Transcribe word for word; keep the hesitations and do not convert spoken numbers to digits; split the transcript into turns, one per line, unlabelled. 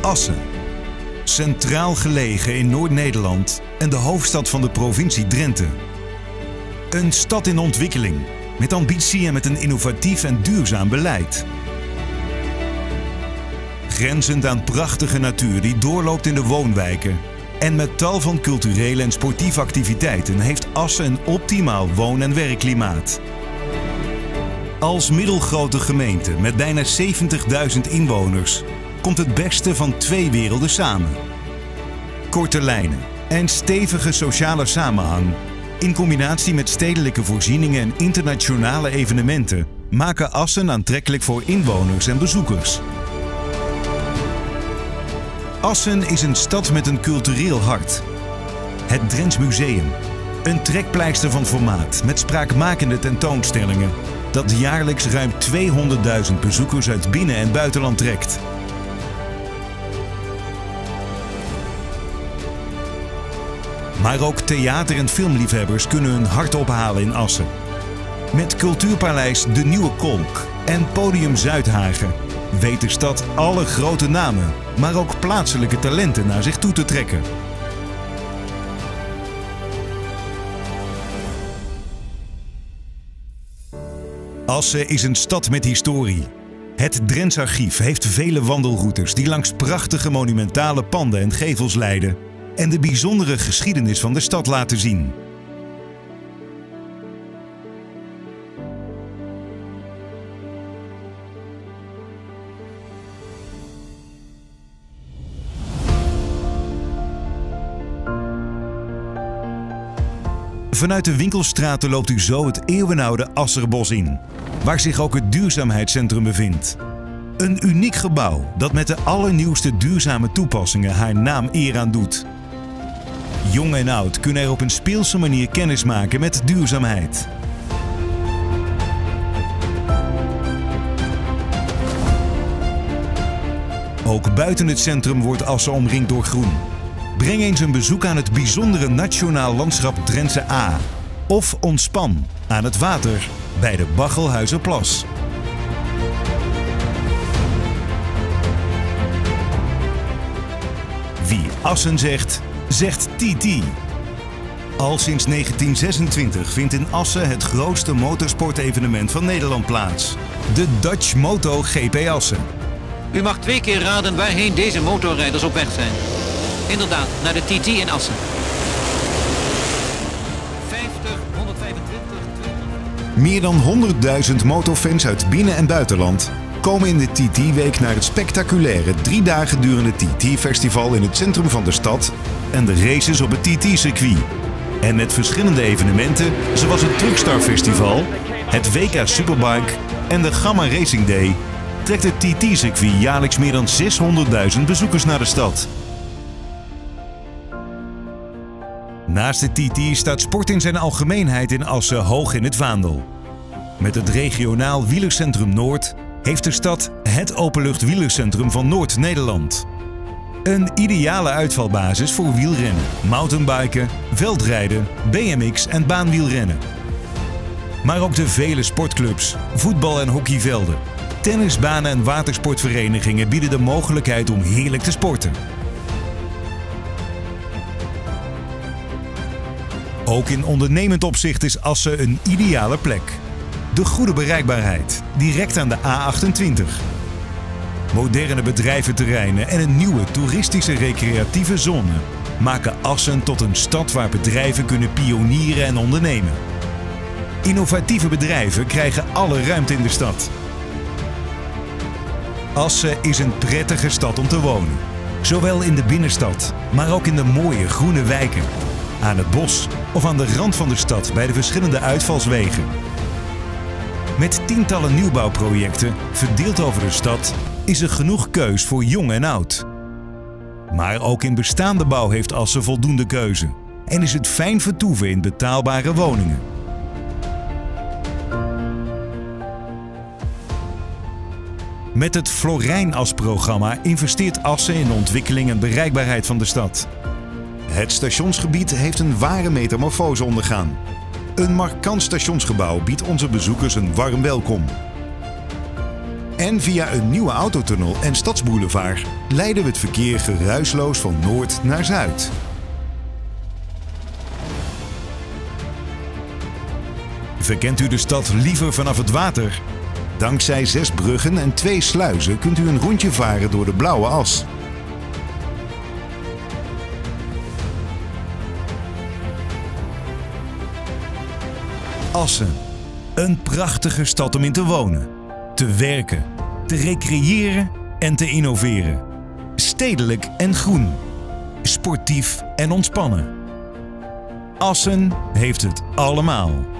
Assen. Centraal gelegen in Noord-Nederland en de hoofdstad van de provincie Drenthe. Een stad in ontwikkeling, met ambitie en met een innovatief en duurzaam beleid. Grenzend aan prachtige natuur die doorloopt in de woonwijken en met tal van culturele en sportieve activiteiten heeft Assen een optimaal woon- en werkklimaat. Als middelgrote gemeente met bijna zeventigduizend inwoners komt het beste van twee werelden samen. Korte lijnen en stevige sociale samenhang in combinatie met stedelijke voorzieningen en internationale evenementen maken Assen aantrekkelijk voor inwoners en bezoekers. Assen is een stad met een cultureel hart. Het Drents Museum, een trekpleister van formaat met spraakmakende tentoonstellingen dat jaarlijks ruim tweehonderdduizend bezoekers uit binnen- en buitenland trekt. Maar ook theater- en filmliefhebbers kunnen hun hart ophalen in Assen. Met Cultuurpaleis De Nieuwe Kolk en Podium Zuidhagen weet de stad alle grote namen, maar ook plaatselijke talenten naar zich toe te trekken. Assen is een stad met historie. Het Drents Archief heeft vele wandelroutes die langs prachtige monumentale panden en gevels leiden en de bijzondere geschiedenis van de stad laten zien. Vanuit de winkelstraten loopt u zo het eeuwenoude Asserbos in, waar zich ook het duurzaamheidscentrum bevindt. Een uniek gebouw dat met de allernieuwste duurzame toepassingen haar naam eer aan doet. Jong en oud kunnen er op een speelse manier kennis maken met duurzaamheid. Ook buiten het centrum wordt Assen omringd door groen. Breng eens een bezoek aan het bijzondere Nationaal Landschap Drentse A. Of ontspan aan het water bij de Baggelhuizerplas. Wie Assen zegt, zegt T T. Al sinds negentien zesentwintig vindt in Assen het grootste motorsportevenement van Nederland plaats. De Dutch Moto G P Assen.
U mag twee keer raden waarheen deze motorrijders op weg zijn. Inderdaad, naar de T T in Assen. vijftig, honderdvijfentwintig, tweehonderd...
Meer dan honderdduizend motorfans uit binnen- en buitenland komen in de T T-week naar het spectaculaire drie dagen durende T T-festival in het centrum van de stad en de races op het T T-circuit. En met verschillende evenementen zoals het Truckstar Festival, het W K Superbike en de Gamma Racing Day trekt het T T-circuit jaarlijks meer dan zeshonderdduizend bezoekers naar de stad. Naast de T T staat sport in zijn algemeenheid in Assen hoog in het vaandel. Met het regionaal Wielercentrum Noord heeft de stad het openluchtwielercentrum van Noord-Nederland. Een ideale uitvalbasis voor wielrennen, mountainbiken, veldrijden, B M X en baanwielrennen. Maar ook de vele sportclubs, voetbal- en hockeyvelden, tennisbanen en watersportverenigingen bieden de mogelijkheid om heerlijk te sporten. Ook in ondernemend opzicht is Assen een ideale plek. De goede bereikbaarheid, direct aan de A achtentwintig. Moderne bedrijventerreinen en een nieuwe toeristische recreatieve zone maken Assen tot een stad waar bedrijven kunnen pionieren en ondernemen. Innovatieve bedrijven krijgen alle ruimte in de stad. Assen is een prettige stad om te wonen. Zowel in de binnenstad, maar ook in de mooie groene wijken. Aan het bos of aan de rand van de stad bij de verschillende uitvalswegen. Met tientallen nieuwbouwprojecten, verdeeld over de stad, is er genoeg keus voor jong en oud. Maar ook in bestaande bouw heeft Assen voldoende keuze en is het fijn vertoeven in betaalbare woningen. Met het Florijn-as-programma investeert Assen in de ontwikkeling en bereikbaarheid van de stad. Het stationsgebied heeft een ware metamorfose ondergaan. Een markant stationsgebouw biedt onze bezoekers een warm welkom. En via een nieuwe autotunnel en stadsboulevard leiden we het verkeer geruisloos van noord naar zuid. Verkent u de stad liever vanaf het water? Dankzij zes bruggen en twee sluizen kunt u een rondje varen door de Blauwe As. Assen. Een prachtige stad om in te wonen, te werken, te recreëren en te innoveren. Stedelijk en groen. Sportief en ontspannen. Assen heeft het allemaal.